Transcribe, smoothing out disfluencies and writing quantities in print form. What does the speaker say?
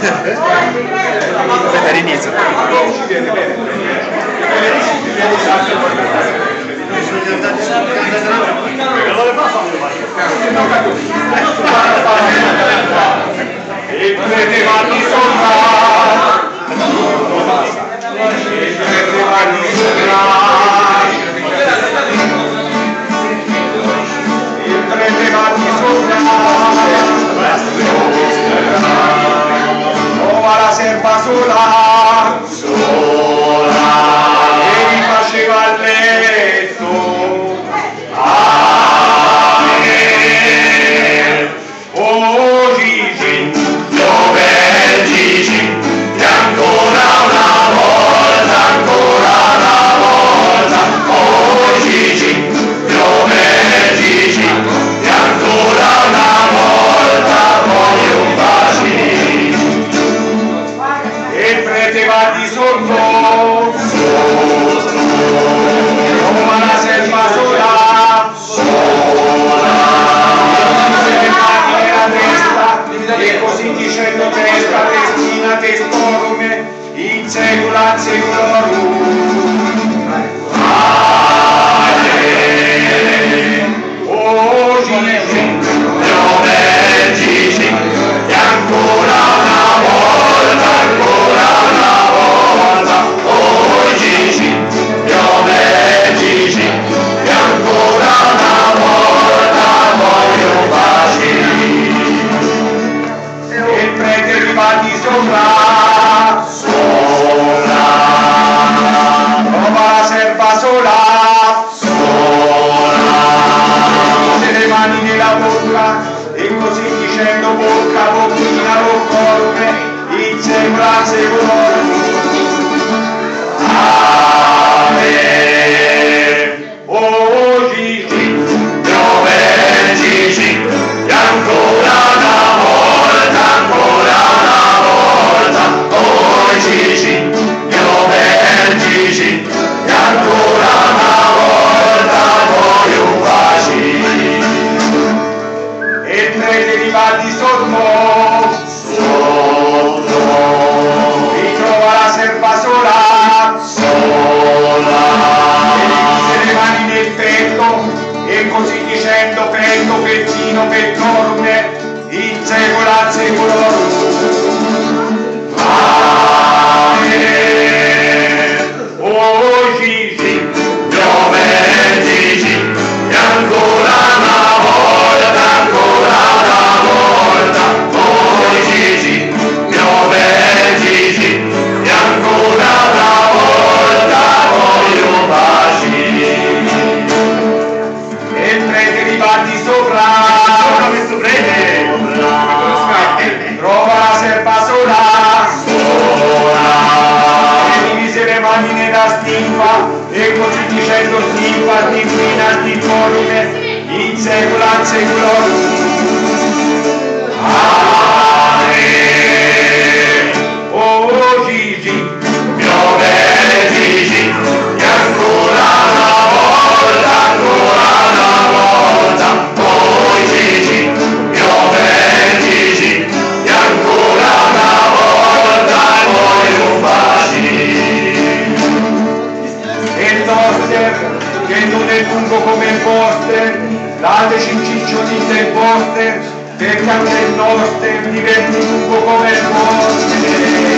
All'inizio. E credevati sopra, e credevati sopra, e credevati sopra, trova la serva sola, e mi faceva il letto. Oh Gigi, dov'è Gigi? E ancora una volta, oh Gigi, dov'è Gigi? E ancora una volta voglio un bacino. E il prete va di sotto, trova la serva sola, e così dicendo testa, testina, testorum, in secula seculorum. Amen. Oh Gigi, dov'è Gigi? E ancora una volta, oh Gigi, dov'è Gigi? E ancora una volta voglio un bacino. E il prete riva di sopra, trova la serva sola, mise le mani nella bocca, e così dicendo bocca, bocchina, boccorme, in secula seculorum. Amen. Oh Gigi, dov'è Gigi? E ancora una volta, oh Gigi, dov'è Gigi? E ancora una volta voglio un bacino. E il prete riva di sotto, ritrova la serva sola, e le mise le mani nel petto, e così dicendo petto, pettino, pettorum, in secula seculorum. Amen. Oh Gigi, dov'è Gigi? E ancora una volta, oh Gigi, dov'è Gigi? E ancora una volta voglio un bacino. E il prete riva di sopra, trova la serva sola, e divise le mani nella stinfa, e così dicendo stinfa, stinfina, stinfolime, in secula seculorum. Amen. Oh Gigi, dov'è Gigi? E ancora una volta, oh Gigi, dov'è Gigi? E ancora una volta voglio un bacino. E il toster, che non è lungo come il poster, dateci un cicciolino del poster, perché anche il toster diventi lungo come il poster.